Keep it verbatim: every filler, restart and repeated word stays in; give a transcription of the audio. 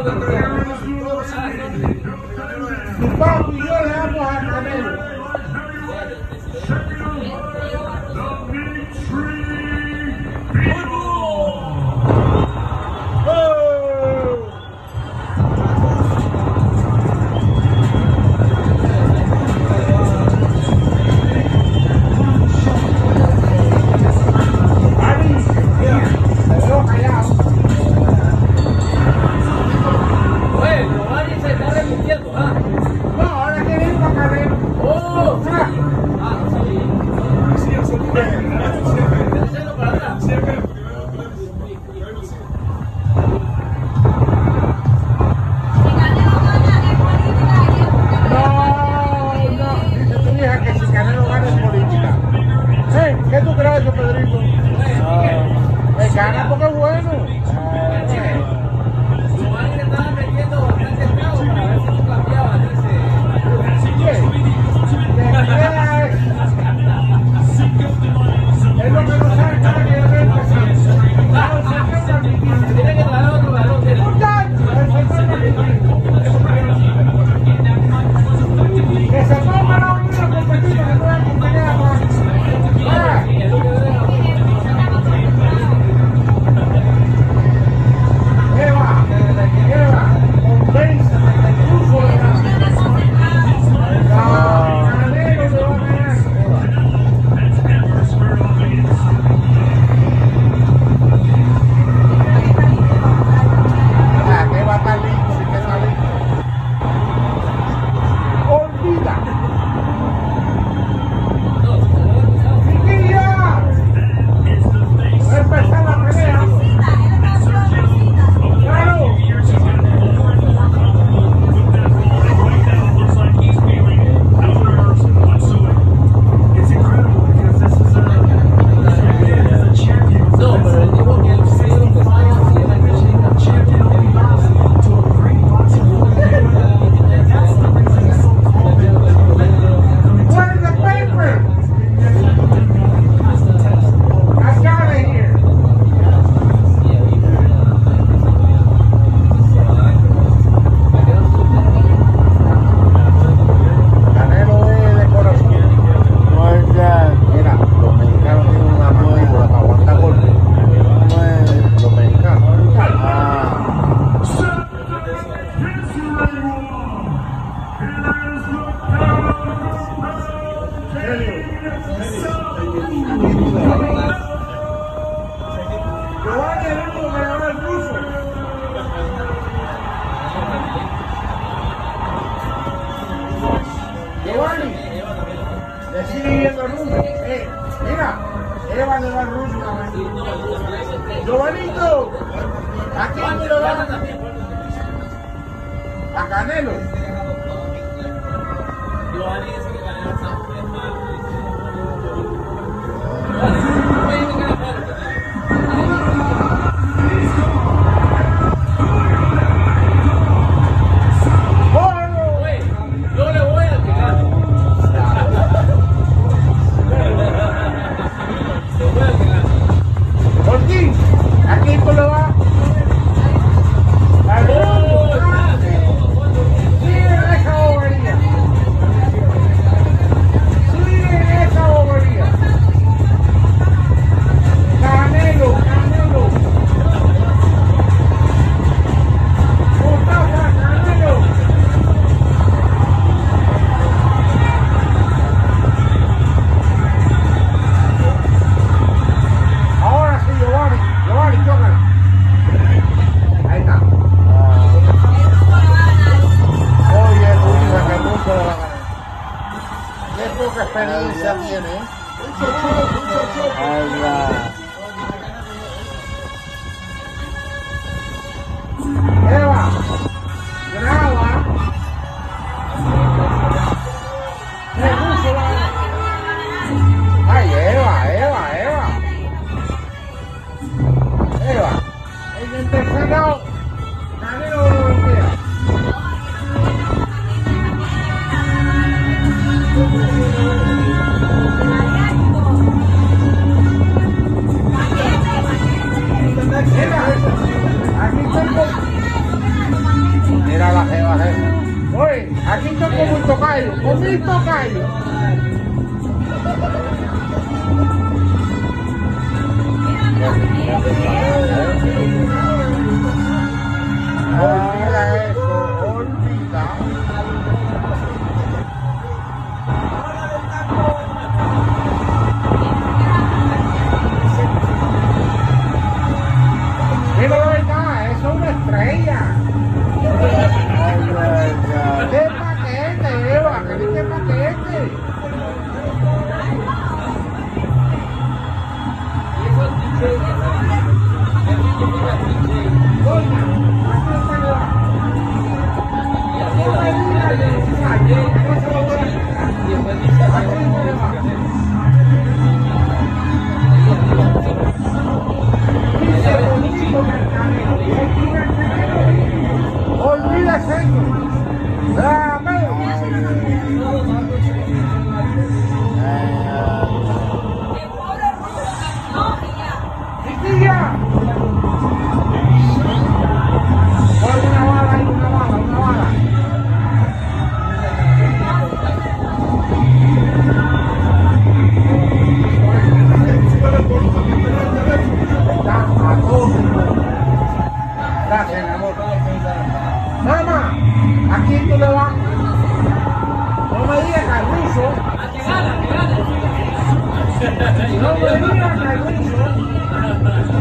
Mi papi y yo le damos a Canelo. ¿Qué tú crees, Pedrito? Ah, me gana porque es bueno. Giovanni le estaba metiendo bastante clavo para ver si no cambiaba, dice. Es lo que no sabe cada que tiene que traer otro balón. Que se ponga la unidad competida, que no va a acompañar más. Giovanito, ¿a quién me lo dan? A Canelo. Giovanni dice que Canelo es malo. Yo le voy a pegar. Le voy a pegar. ¿Por qué? ¿A quién tú lo vas? ¡A ver! ¡Sí, esa bobería! mis tocayos. Olvida eso, olvida. Digo la verdad, eso es una estrella. ¡Qué paquete, Eva! ¡Qué paquete! Olvídese. Dame. Chiquilla. Pon una bala ahí, una bala, una bala. Gracias, mi amor. Mamá, ¿a quién tú le vas? No me digas Carrizo. A que gana, que gana. No me digas Carrizo.